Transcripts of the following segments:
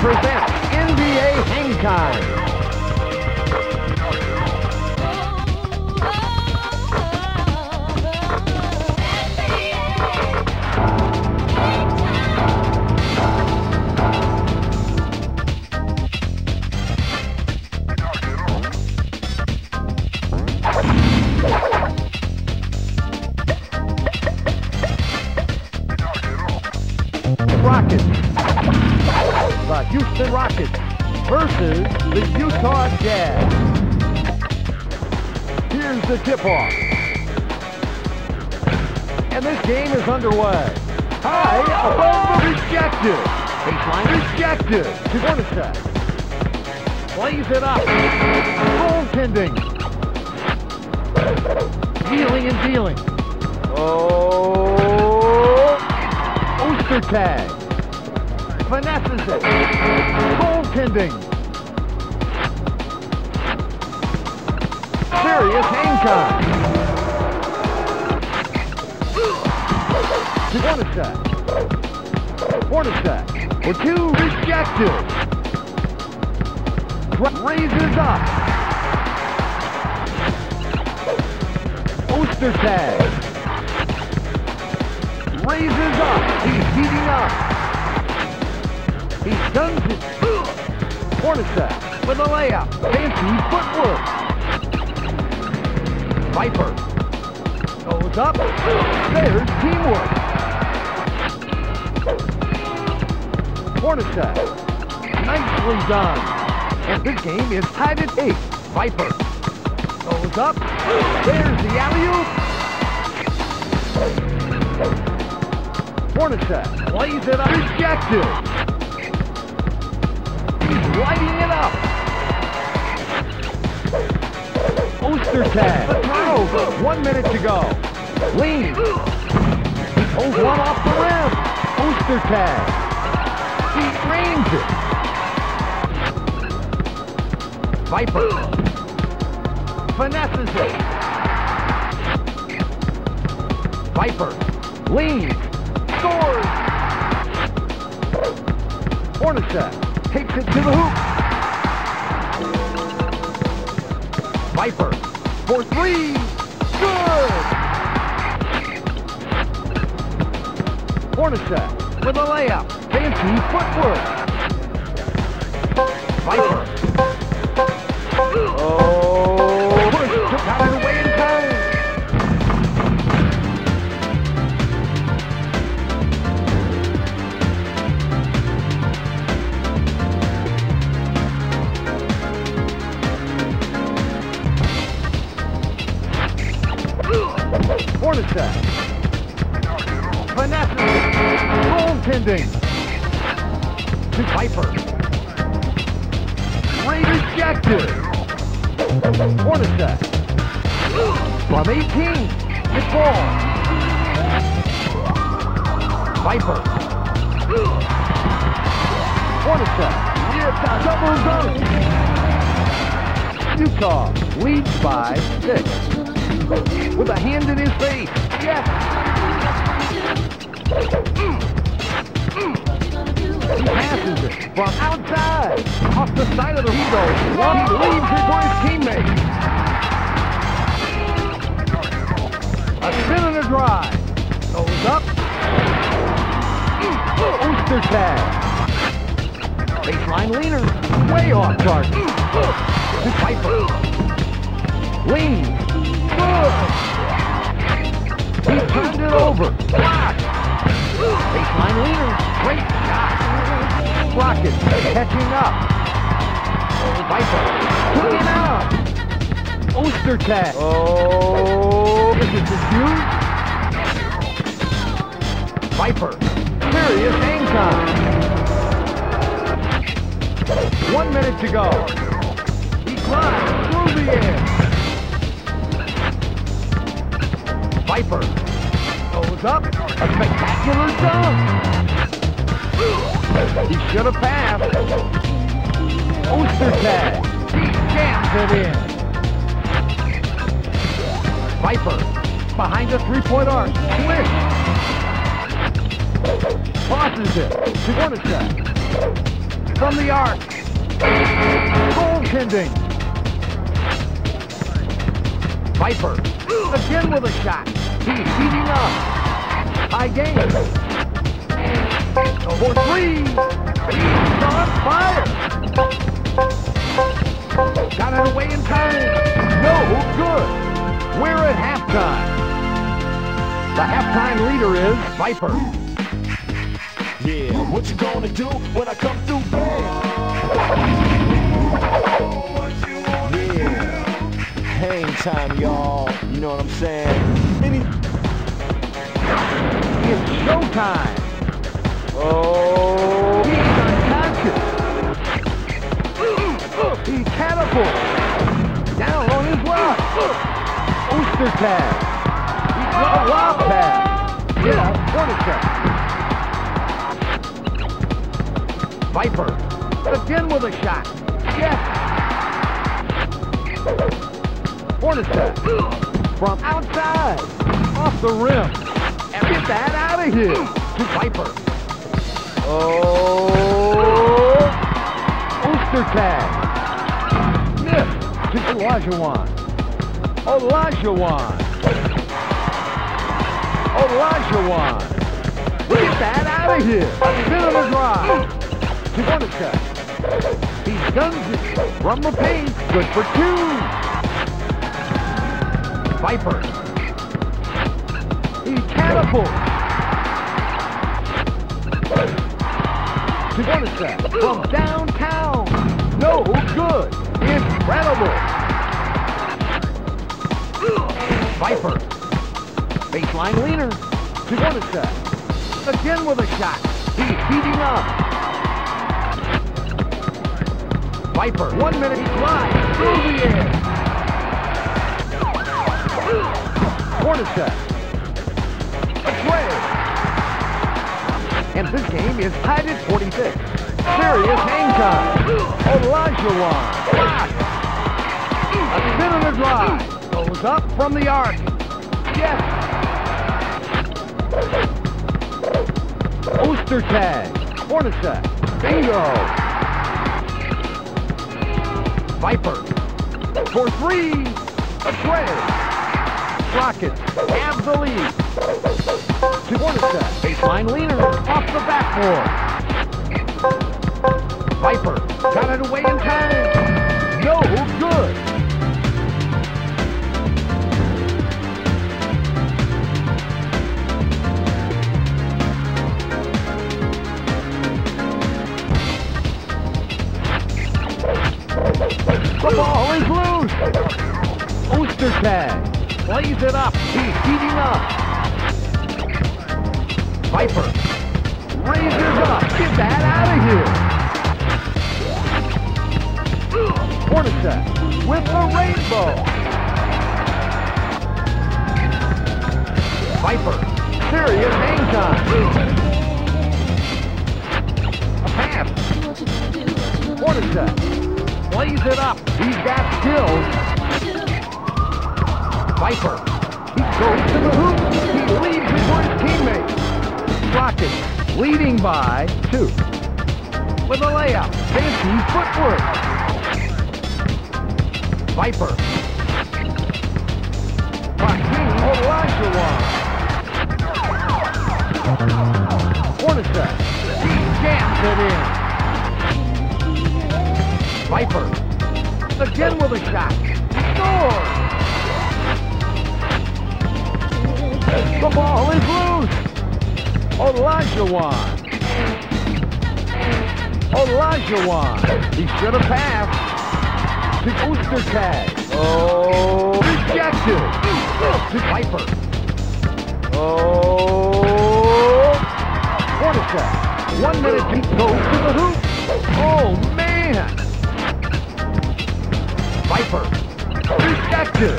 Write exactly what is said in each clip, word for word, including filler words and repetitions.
presents N B A Hang Time. Rockets. The Houston Rockets versus the Utah Jazz. Here's the tip-off. And this game is underway. High above the rejected. Baseline rejected. Hornacek. Plays it up. Goaltending. Dealing and dealing. Oh. Ostertag. Finesses it. Goaltending. Serious hang time. Hornacek. Hornacek. For two, rejected. Raises up. Ostertag. Raises up. He's heating up. He stuns it. Hornacek with a layup. Fancy footwork. Viper goes up. There's teamwork. Hornacek. Nicely done. And this game is tied at eight. Viper goes up. There's the alley-oop. Hornacek plays it up. Rejected. He's lighting it up. Ostertag. The turnover. One minute to go. Leans. He pulls one off the rim. Ostertag. He drains it. Viper. Finesses it. Viper. Leans. Scores! Hornacek takes it to the hoop. Viper for three. Good! Hornacek with a layup. Fancy footwork. Viper. Oh, push took out of the way in time. Hornacek. Finesse. Goaltending. To Viper. Ray rejected. Hornacek. From eighteen. It's ball. Viper. Hornacek. Double dunk. Utah leads by six. With a hand in his face. Yes. He passes it from outside. Off the side of the window. He leaves it for his teammate. A spin and a drive. Goes up. Ostertag. Baseline leaner. Way off target. To Viper. Leans. Good. He turned it over. Block. Baseline leader. Great shot. Rockets catching up. Viper. Took him out. Ostertag. Oh, this is huge. Viper. Serious hang time. One minute to go. He climbs through the air. Viper goes up, a spectacular dunk. He should have passed. Ostertag, he jams it in. Viper behind the three-point arc, switch. Tosses it to Hornacek. from the arc. Goaltending. Viper. Again with a shot. He's heating up. High game. For three. He's on fire. Got it away in time. No good. We're at halftime. The halftime leader is Viper. Yeah, what you gonna do when I come through, babe? Yeah, hang time, y'all. You know what I'm saying? Any It's showtime. oh, He's unconscious. He catapults. Down on his luck. Ooster tag. He's got a lob pass. Yeah, corner check. Viper. Again with a shot. Yes. Corner check. From outside. Off the rim. And get that out of here. To Viper. oh, Ooster tag. Miss to Olajuwon. Olajuwon. Olajuwon. Get that out of here. Spin of the drive. To Bonacek. He guns it from the paint. Good for two. Viper. He catapults. To Bonacek from downtown. No good. Incredible. Viper. Baseline leaner. To Bonacek. Again with a shot. He's heating up. Viper. One minute. He flies through the air. Bonacek. Away. And this game is tied at forty-six. Serious hang time. Olajuwon. A spin on the drive. Goes up from the arc. Yes. Ooster tag. Bonacek. Bingo. Viper. For three. Away. Rockets have the lead. To Bonacek. Baseline leaner. Off the backboard. Viper got it away in time. No good. The ball is loose. Ooster tag. Plays it up. He's heating up. Viper raises up. Get that out of here. Bonacek with the rainbow. Viper. Serious hang time. A pass. Bonacek plays it up. He's got skills. Viper. He goes to the hoop. He leads before his teammates. Rockets leading by two. With a layup. Fancy footwork. Viper. Joaquin Olajuwon. Bonacek. He jams it in. Viper. Again with a shot. Scores. The ball is loose. Olajuwon. Olajuwon. He should have passed. To Ooster tag. oh, Rejected. To Viper. oh, Bonacek. One minute he goes to the hoop. Oh, man. Viper. Rejected.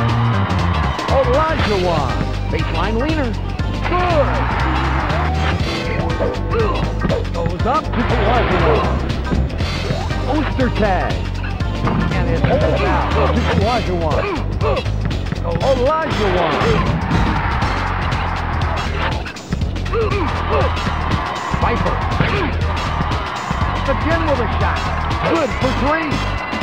Olajuwon. Baseline leaner. Good. Goes up to Olajuwon. Ooster tag. And it holds out to Olajuwon. Olajuwon. Viper. Off again with a shot. Good for three.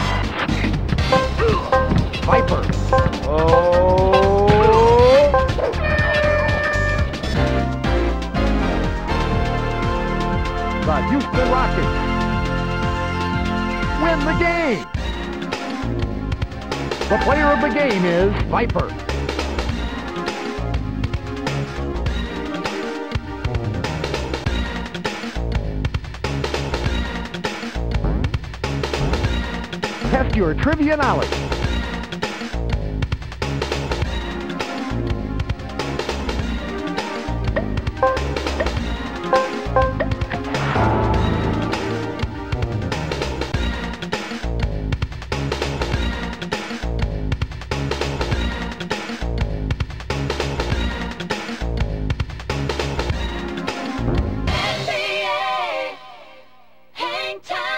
Viper. Oh. The Houston Rockets win the game. The player of the game is Viper. Test your trivia knowledge. N B A Hang Time.